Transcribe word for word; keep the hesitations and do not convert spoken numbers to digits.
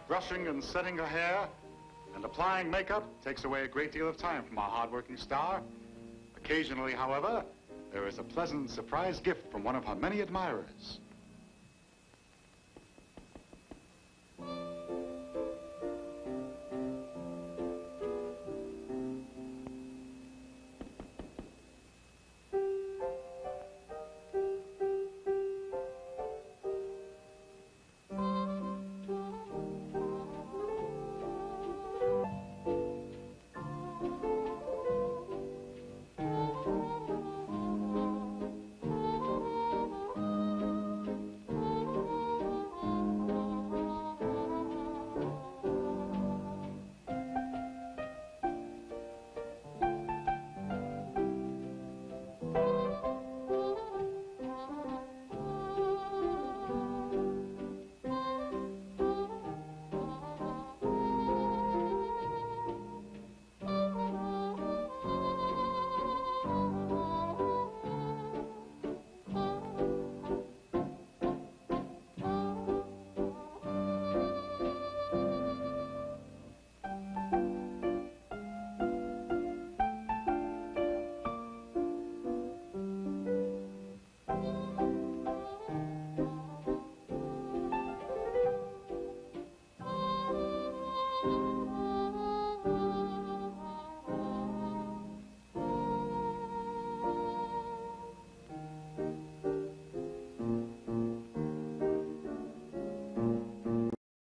Brushing and setting her hair and applying makeup takes away a great deal of time from our hard-working star. Occasionally, however, there is a pleasant surprise gift from one of her many admirers.